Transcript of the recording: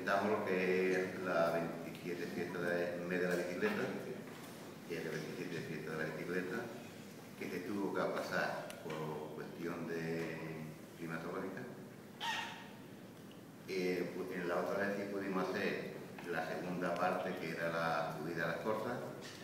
presentamos lo que es la 27 fiesta del mes de la bicicleta, que es la 27 fiesta de la bicicleta, que se tuvo que pasar por cuestión de climatológica. En la otra vez sí pudimos hacer la segunda parte, que era la subida a las costas,